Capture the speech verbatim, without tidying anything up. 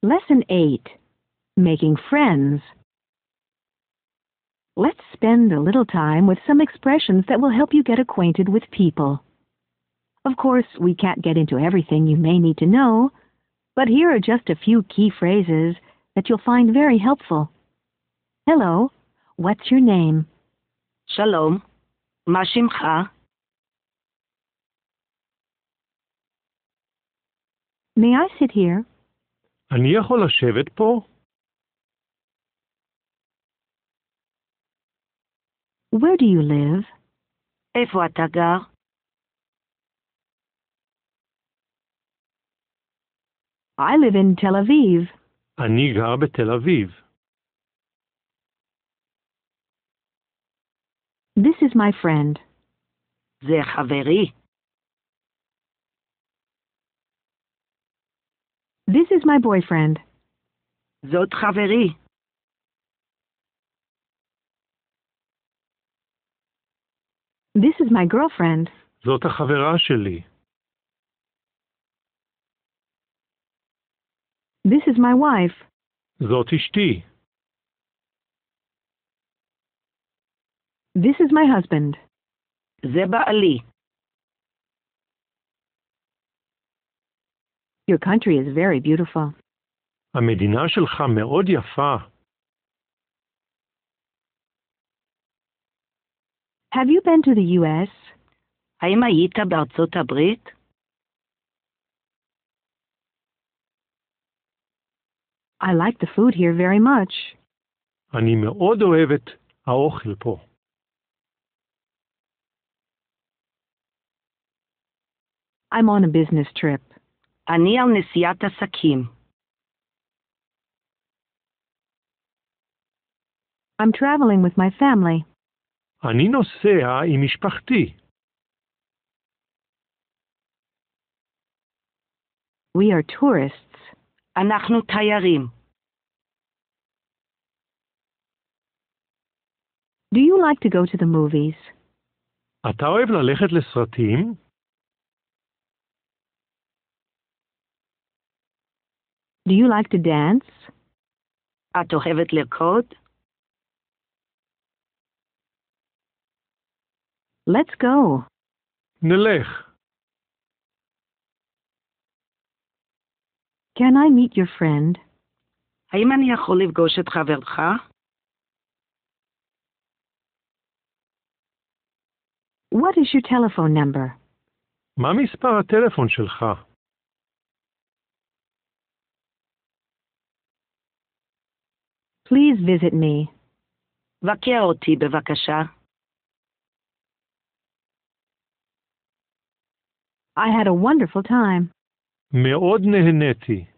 Lesson eight. Making friends. Let's spend a little time with some expressions that will help you get acquainted with people. Of course, we can't get into everything you may need to know, but here are just a few key phrases that you'll find very helpful. Hello, what's your name? שלום, מה שמך? May I sit here? אני יכול לשבת פה? Where do you live? איפה אתה גר? I live in Tel Aviv. אני גר בתל אביב. This is my friend. זה חברי. This is my boyfriend. זאת חברי. This is my girlfriend. זאת החברה שלי. This is my wife. זאת אשתי. This is my husband. זה בעלי. Your country is very beautiful. המדינה שלך מאוד יפה. Have you been to the U S? האם היית בארצות הברית? I like the food here very much. אני מאוד אוהב את האוכל פה. I'm on a business trip. אני על נסיעת עסקים. I'm traveling with my family. אני נוסע עם משפחתי. We are tourists. אנחנו תיירים. Do you like to go to the movies? אתה אוהב ללכת לסרטים? Do you like to dance? את אוהבת לרקוד? Let's go. נלך. Can I meet your friend? האם אני יכול לפגוש את חברך? What is your telephone number? מה מספר הטלפון שלך? Please visit me. בקר אותי בבקשה. I had a wonderful time. מאוד נהניתי.